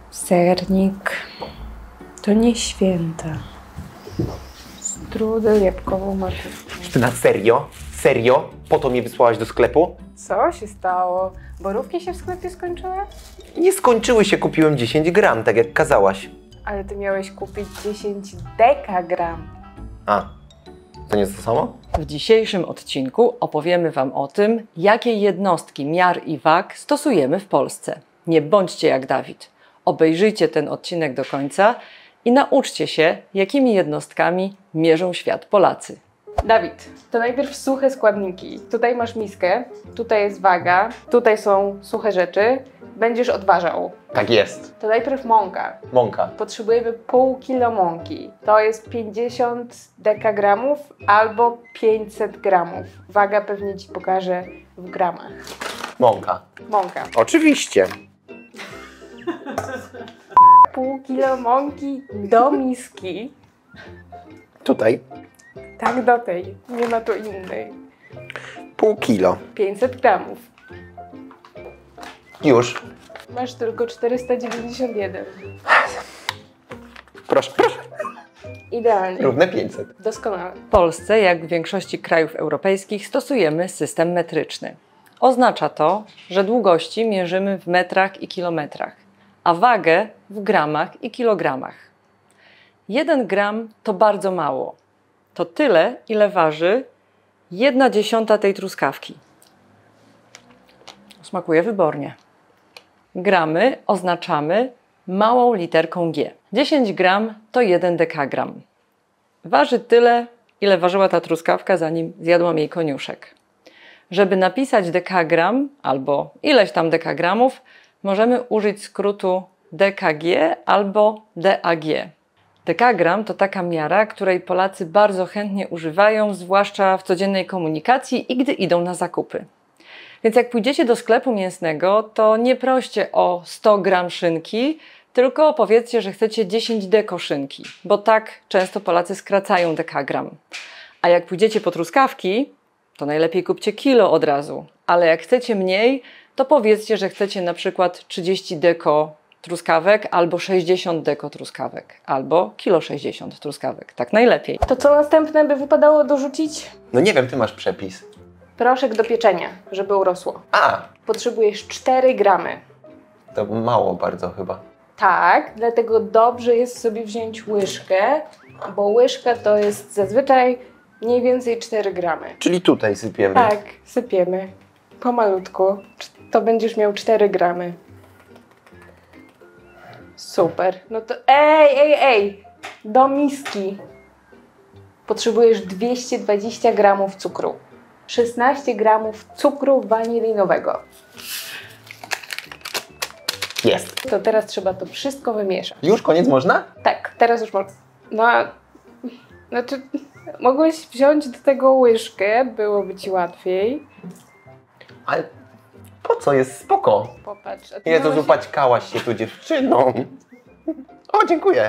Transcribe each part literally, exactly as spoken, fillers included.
Sernik to nie święta. Strudel jabłkową marchewką. Ty na serio? Serio? Po to mnie wysłałaś do sklepu? Co się stało? Borówki się w sklepie skończyły? Nie skończyły się, kupiłem dziesięć gram, tak jak kazałaś. Ale ty miałeś kupić dziesięć dekagram. A, to nie jest to samo? W dzisiejszym odcinku opowiemy Wam o tym, jakie jednostki miar i wag stosujemy w Polsce. Nie bądźcie jak Dawid. Obejrzyjcie ten odcinek do końca i nauczcie się, jakimi jednostkami mierzą świat Polacy. Dawid, to najpierw suche składniki. Tutaj masz miskę, tutaj jest waga, tutaj są suche rzeczy. Będziesz odważał. Tak jest. To najpierw mąka. Mąka. Potrzebujemy pół kilo mąki. To jest pięćdziesiąt dekagramów albo pięćset gramów. Waga pewnie Ci pokażę w gramach. Mąka. Mąka. Oczywiście. Pół kilo mąki do miski. Tutaj. Tak do tej. Nie ma tu innej. Pół kilo. pięćset gramów. Już. Masz tylko czterysta dziewięćdziesiąt jeden. Proszę, proszę. Idealnie. Równe pięćset. Doskonale. W Polsce, jak w większości krajów europejskich, stosujemy system metryczny. Oznacza to, że długości mierzymy w metrach i kilometrach, a wagę w gramach i kilogramach. Jeden gram to bardzo mało. To tyle, ile waży jedna dziesiąta tej truskawki. Smakuje wybornie. Gramy oznaczamy małą literką G. dziesięć gram to jeden dekagram. Waży tyle, ile ważyła ta truskawka, zanim zjadłam jej koniuszek. Żeby napisać dekagram albo ileś tam dekagramów, możemy użyć skrótu D K G albo D A G. Dekagram to taka miara, której Polacy bardzo chętnie używają, zwłaszcza w codziennej komunikacji i gdy idą na zakupy. Więc jak pójdziecie do sklepu mięsnego, to nie proście o sto gram szynki, tylko powiedzcie, że chcecie dziesięć deko szynki, bo tak często Polacy skracają dekagram. A jak pójdziecie po truskawki, to najlepiej kupcie kilo od razu, ale jak chcecie mniej, to powiedzcie, że chcecie na przykład trzydzieści deko truskawek albo sześćdziesiąt deko truskawek, albo kilo sześćdziesiąt truskawek, tak najlepiej. To co następne by wypadało dorzucić? No nie wiem, ty masz przepis. Proszek do pieczenia, żeby urosło. A, Potrzebujesz cztery gramy. to mało bardzo chyba. Tak, dlatego dobrze jest sobie wziąć łyżkę, bo łyżka to jest zazwyczaj mniej więcej cztery gramy. Czyli tutaj sypiemy. Tak, sypiemy. Pomalutku. To będziesz miał cztery gramy. Super. No to ej, ej, ej! Do miski potrzebujesz dwieście dwadzieścia gramów cukru. szesnaście gramów cukru wanilinowego. Jest. To teraz trzeba to wszystko wymieszać. Już koniec można? Tak, teraz już można. No, znaczy, mogłeś wziąć do tego łyżkę, byłoby Ci łatwiej. Ale po co? Jest spoko. Popatrz. A ty Jezu, miałeś- upaćkałaś się tu dziewczyną. O, dziękuję.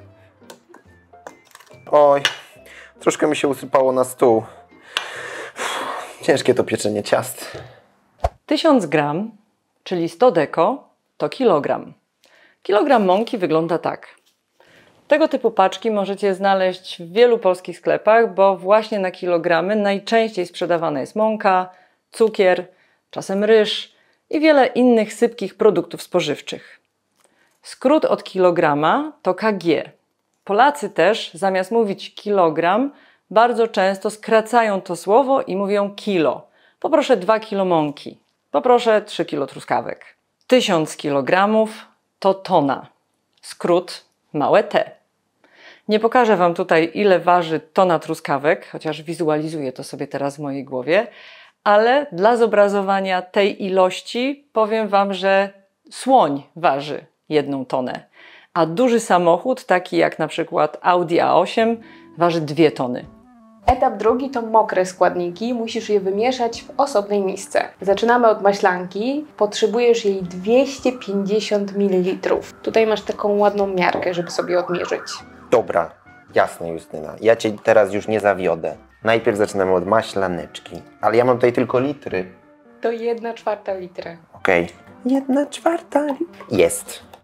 Oj, troszkę mi się usypało na stół. Ciężkie to pieczenie ciast. tysiąc gram, czyli sto deko, to kilogram. Kilogram mąki wygląda tak. Tego typu paczki możecie znaleźć w wielu polskich sklepach, bo właśnie na kilogramy najczęściej sprzedawana jest mąka, cukier, czasem ryż i wiele innych sypkich produktów spożywczych. Skrót od kilograma to K G. Polacy też, zamiast mówić kilogram, bardzo często skracają to słowo i mówią kilo. Poproszę dwa kilo mąki. Poproszę trzy kilo truskawek. tysiąc kilogramów to tona. Skrót małe T. Nie pokażę Wam tutaj, ile waży tona truskawek, chociaż wizualizuję to sobie teraz w mojej głowie, ale dla zobrazowania tej ilości powiem Wam, że słoń waży jedną tonę, a duży samochód, taki jak na przykład Audi A osiem, waży dwie tony. Etap drugi to mokre składniki. Musisz je wymieszać w osobnej misce. Zaczynamy od maślanki. Potrzebujesz jej dwieście pięćdziesiąt mililitrów. Tutaj masz taką ładną miarkę, żeby sobie odmierzyć. Dobra, jasne Justyna. Ja Cię teraz już nie zawiodę. Najpierw zaczynamy od maślaneczki. Ale ja mam tutaj tylko litry. To jedna czwarta litra. Okej. Jedna czwarta. Jest.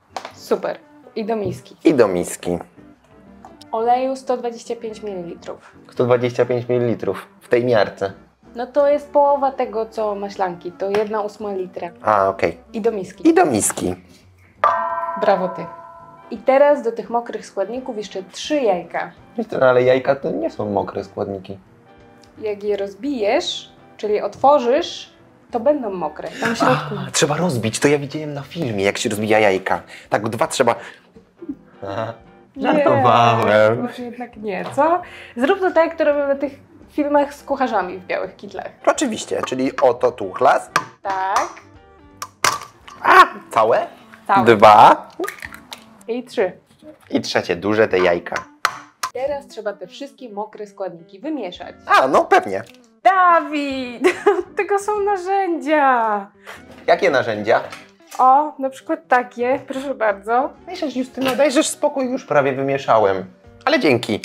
Super. I do miski. I do miski. Oleju sto dwadzieścia pięć mililitrów. sto dwadzieścia pięć mililitrów w tej miarce. No to jest połowa tego, co maślanki. To jedna ósma litra. A, okej. I do miski. I do miski. Brawo ty. I teraz do tych mokrych składników jeszcze trzy jajka. No, ale jajka to nie są mokre składniki. Jak je rozbijesz, czyli otworzysz, to będą mokre. Tam w środku. A, trzeba rozbić, to ja widziałem na filmie, jak się rozbija jajka. Tak, dwa trzeba... Aha, żartowałem. Nie, może jednak nie, co? Zrób to tak, jak to robimy w tych filmach z kucharzami w białych kitlach. Oczywiście, czyli oto tuchlas. Tak. A, całe? Całe. Dwa. I trzy. I trzecie, duże te jajka. Teraz trzeba te wszystkie mokre składniki wymieszać. A, no pewnie. Dawid! Tego są narzędzia! Jakie narzędzia? O, na przykład takie, proszę bardzo. Dajżesz, Justyno, dajżesz spokój, już prawie wymieszałem. Ale dzięki.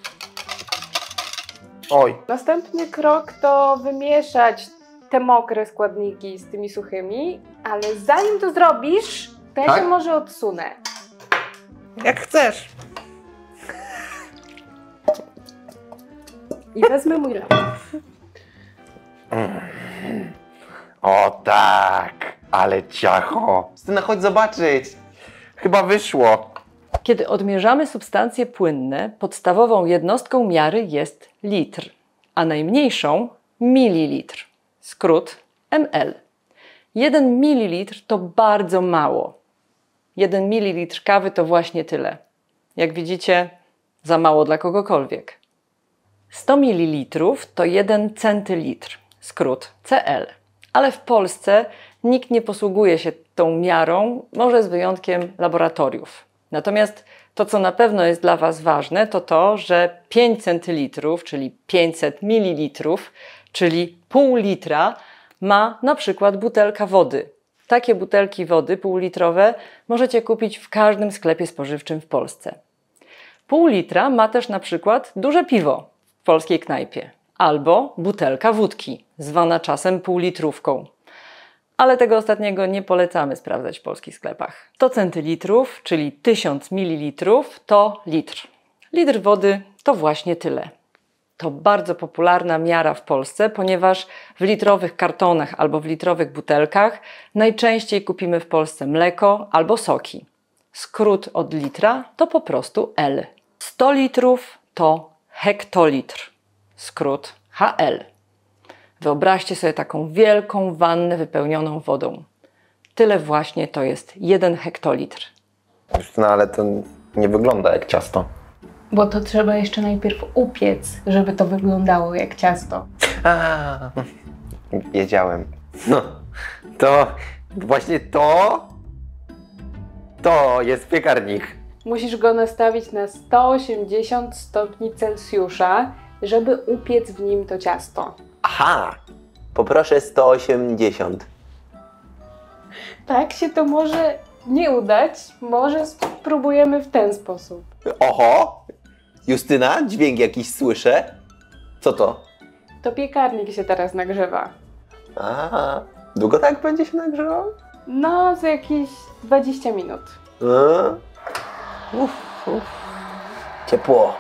Oj. Następny krok to wymieszać te mokre składniki z tymi suchymi, ale zanim to zrobisz, to ja Tak? się może odsunę. Jak chcesz. I wezmę mój lap. O tak, ale ciacho. Justyna, chodź zobaczyć. Chyba wyszło. Kiedy odmierzamy substancje płynne, podstawową jednostką miary jest litr, a najmniejszą mililitr, skrót em el. jeden mililitr to bardzo mało. jeden mililitr kawy to właśnie tyle. Jak widzicie, za mało dla kogokolwiek. sto mililitrów to jeden centylitr, skrót ce el. Ale w Polsce nikt nie posługuje się tą miarą, może z wyjątkiem laboratoriów. Natomiast to, co na pewno jest dla Was ważne, to to, że pięć centylitrów, czyli pięćset mililitrów, czyli pół litra, ma na przykład butelka wody. Takie butelki wody półlitrowe możecie kupić w każdym sklepie spożywczym w Polsce. Pół litra ma też na przykład duże piwo w polskiej knajpie albo butelka wódki, zwana czasem półlitrówką. Ale tego ostatniego nie polecamy sprawdzać w polskich sklepach. sto centylitrów, czyli tysiąc mililitrów, to litr. Litr wody to właśnie tyle. To bardzo popularna miara w Polsce, ponieważ w litrowych kartonach albo w litrowych butelkach najczęściej kupimy w Polsce mleko albo soki. Skrót od litra to po prostu el. sto litrów to hektolitr. Skrót ha el. Wyobraźcie sobie taką wielką wannę wypełnioną wodą. Tyle właśnie to jest jeden hektolitr. Justyna, ale to nie wygląda jak ciasto. Bo to trzeba jeszcze najpierw upiec, żeby to wyglądało jak ciasto. A, wiedziałem. No, to właśnie to, to jest piekarnik. Musisz go nastawić na sto osiemdziesiąt stopni Celsjusza, żeby upiec w nim to ciasto. Aha, poproszę sto osiemdziesiąt. Tak się to może nie udać, może spróbujemy w ten sposób. Oho, Justyna, dźwięk jakiś słyszę. Co to? To piekarnik się teraz nagrzewa. A, długo tak będzie się nagrzewał? No, za jakieś dwadzieścia minut. A? Uf, uf. Ciepło.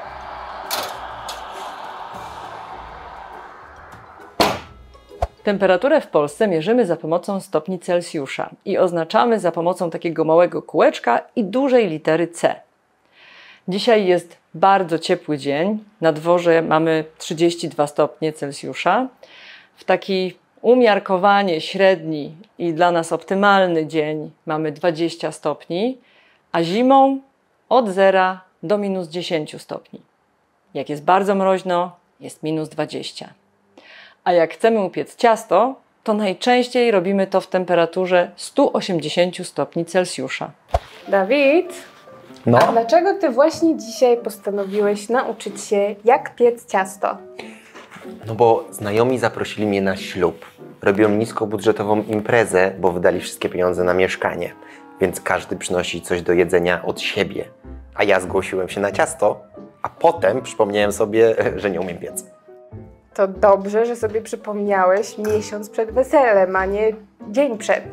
Temperaturę w Polsce mierzymy za pomocą stopni Celsjusza i oznaczamy za pomocą takiego małego kółeczka i dużej litery C. Dzisiaj jest bardzo ciepły dzień. Na dworze mamy trzydzieści dwa stopnie Celsjusza. W taki umiarkowanie średni i dla nas optymalny dzień mamy dwadzieścia stopni, a zimą od zera do minus dziesięć stopni. Jak jest bardzo mroźno, jest minus dwadzieścia. A jak chcemy upiec ciasto, to najczęściej robimy to w temperaturze sto osiemdziesiąt stopni Celsjusza. Dawid, No. a dlaczego Ty właśnie dzisiaj postanowiłeś nauczyć się, jak piec ciasto? No bo znajomi zaprosili mnie na ślub. Robią niskobudżetową imprezę, bo wydali wszystkie pieniądze na mieszkanie. Więc każdy przynosi coś do jedzenia od siebie. A ja zgłosiłem się na ciasto, a potem przypomniałem sobie, że nie umiem piec. To dobrze, że sobie przypomniałeś miesiąc przed weselem, a nie dzień przed.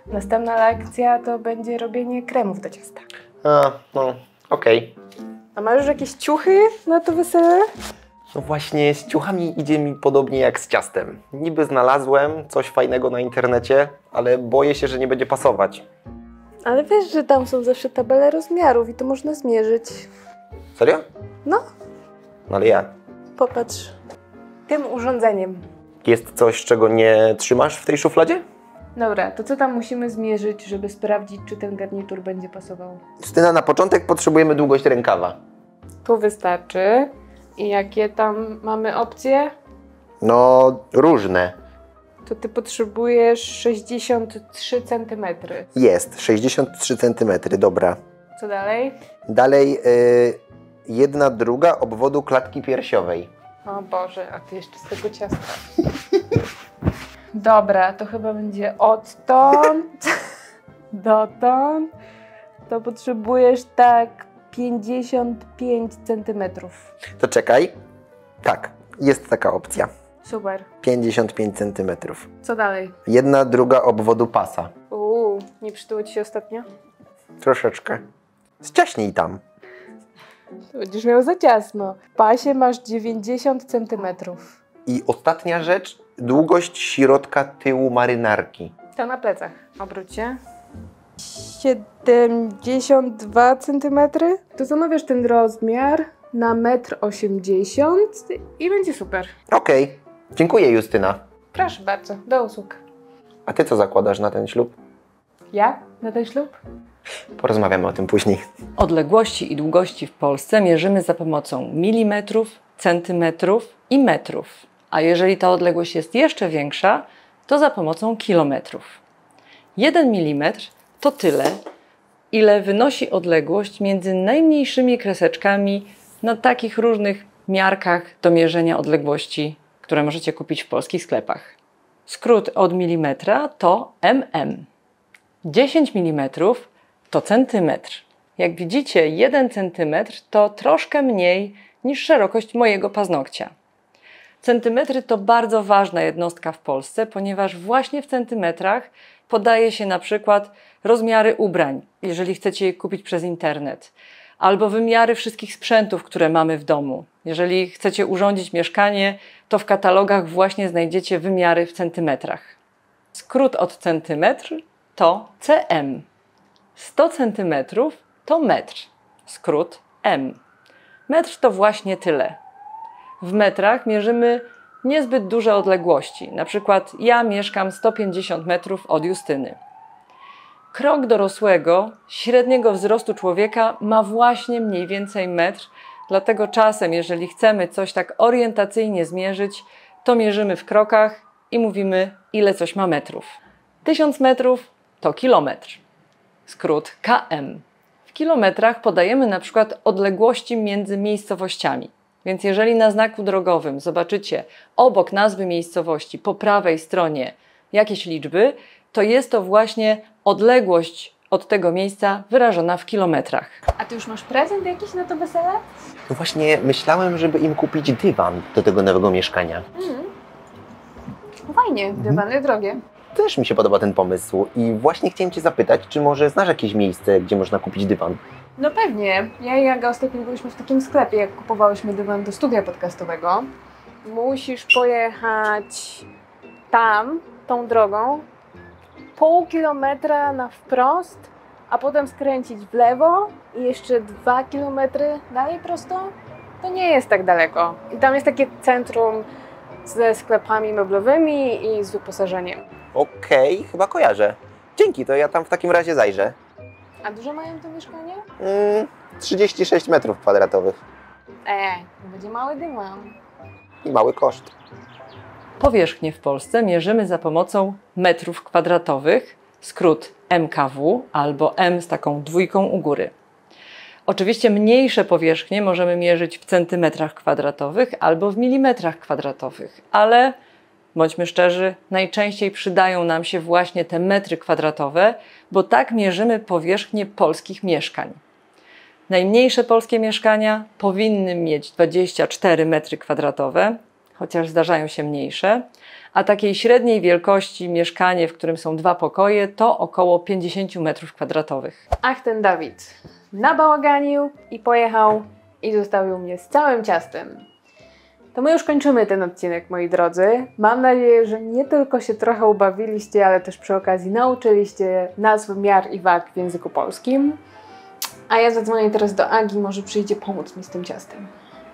Następna lekcja to będzie robienie kremów do ciasta. A, no, okej. A masz już jakieś ciuchy na to wesele? No właśnie, z ciuchami idzie mi podobnie jak z ciastem. Niby znalazłem coś fajnego na internecie, ale boję się, że nie będzie pasować. Ale wiesz, że tam są zawsze tabele rozmiarów i to można zmierzyć. Serio? No, No ale jak? popatrz. Tym urządzeniem. Jest coś, czego nie trzymasz w tej szufladzie? Dobra, to co tam musimy zmierzyć, żeby sprawdzić, czy ten garnitur będzie pasował? Justyna, na początek potrzebujemy długość rękawa. Tu wystarczy. I jakie tam mamy opcje? No, różne. To ty potrzebujesz sześćdziesiąt trzy centymetry. Jest, sześćdziesiąt trzy centymetry, dobra. Co dalej? Dalej, y, jedna druga obwodu klatki piersiowej. O Boże, a ty jeszcze z tego ciasta. Dobra, to chyba będzie odtąd dotąd. To potrzebujesz tak pięćdziesiąt pięć centymetrów. To czekaj. Tak, jest taka opcja. Super. pięćdziesiąt pięć centymetrów. Co dalej? Jedna druga obwodu pasa. Uuu, nie przytyło ci się ostatnio? Troszeczkę. Ściaśnij tam. To będziesz miał za ciasno. W pasie masz dziewięćdziesiąt centymetrów. I ostatnia rzecz, długość środka tyłu marynarki. To na plecach. Obróć się. siedemdziesiąt dwa centymetry. To zamawiasz ten rozmiar na metr osiemdziesiąt i będzie super. Okej, dziękuję Justyna. Proszę bardzo, do usług. A ty co zakładasz na ten ślub? Ja? Na ten ślub? Porozmawiamy o tym później. Odległości i długości w Polsce mierzymy za pomocą milimetrów, centymetrów i metrów. A jeżeli ta odległość jest jeszcze większa, to za pomocą kilometrów. Jeden milimetr to tyle, ile wynosi odległość między najmniejszymi kreseczkami na takich różnych miarkach do mierzenia odległości, które możecie kupić w polskich sklepach. Skrót od milimetra to mm. dziesięć milimetrów to centymetr. Jak widzicie, jeden centymetr to troszkę mniej niż szerokość mojego paznokcia. Centymetry to bardzo ważna jednostka w Polsce, ponieważ właśnie w centymetrach podaje się na przykład rozmiary ubrań, jeżeli chcecie je kupić przez internet, albo wymiary wszystkich sprzętów, które mamy w domu. Jeżeli chcecie urządzić mieszkanie, to w katalogach właśnie znajdziecie wymiary w centymetrach. Skrót od centymetr to cm. sto centymetrów to metr. Skrót m. Metr to właśnie tyle. W metrach mierzymy niezbyt duże odległości. Na przykład ja mieszkam sto pięćdziesiąt metrów od Justyny. Krok dorosłego, średniego wzrostu człowieka ma właśnie mniej więcej metr, dlatego czasem, jeżeli chcemy coś tak orientacyjnie zmierzyć, to mierzymy w krokach i mówimy, ile coś ma metrów. Tysiąc metrów to kilometr. Skrót km. W kilometrach podajemy na przykład odległości między miejscowościami. Więc jeżeli na znaku drogowym zobaczycie obok nazwy miejscowości po prawej stronie jakieś liczby, to jest to właśnie odległość od tego miejsca wyrażona w kilometrach. A ty już masz prezent jakiś na to wesele? No właśnie, myślałem, żeby im kupić dywan do tego nowego mieszkania. Mm. Fajnie, dywany drogie. Też mi się podoba ten pomysł i właśnie chciałem Cię zapytać, czy może znasz jakieś miejsce, gdzie można kupić dywan? No pewnie. Ja i Aga ostatnio byliśmy w takim sklepie, jak kupowałyśmy dywan do studia podcastowego. Musisz pojechać tam, tą drogą, pół kilometra na wprost, a potem skręcić w lewo i jeszcze dwa kilometry dalej prosto. To nie jest tak daleko. I tam jest takie centrum ze sklepami meblowymi i z wyposażeniem. Okej, chyba kojarzę. Dzięki, to ja tam w takim razie zajrzę. A dużo mają to mieszkanie? Mm, trzydzieści sześć metrów kwadratowych Eee, to będzie mały dywan. i mały koszt. Powierzchnię w Polsce mierzymy za pomocą metrów kwadratowych, skrót M K W albo M z taką dwójką u góry. Oczywiście mniejsze powierzchnie możemy mierzyć w centymetrach kwadratowych albo w milimetrach kwadratowych, ale bądźmy szczerzy, najczęściej przydają nam się właśnie te metry kwadratowe, bo tak mierzymy powierzchnię polskich mieszkań. Najmniejsze polskie mieszkania powinny mieć dwadzieścia cztery metry kwadratowe, chociaż zdarzają się mniejsze. A takiej średniej wielkości mieszkanie, w którym są dwa pokoje, to około pięćdziesiąt metrów kwadratowych. Ach, ten Dawid nabałaganił i pojechał i zostawił mnie z całym ciastem. To my już kończymy ten odcinek, moi drodzy. Mam nadzieję, że nie tylko się trochę ubawiliście, ale też przy okazji nauczyliście nazw miar i wag w języku polskim. A ja zadzwonię teraz do Agi, może przyjdzie pomóc mi z tym ciastem.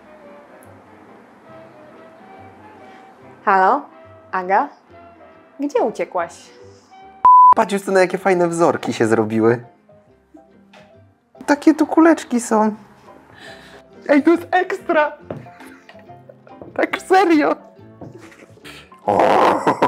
Halo? Aga? Gdzie uciekłaś? Patrz już, na jakie fajne wzorki się zrobiły. Takie tu kuleczki są. Ej, to jest ekstra! Tak serio! O!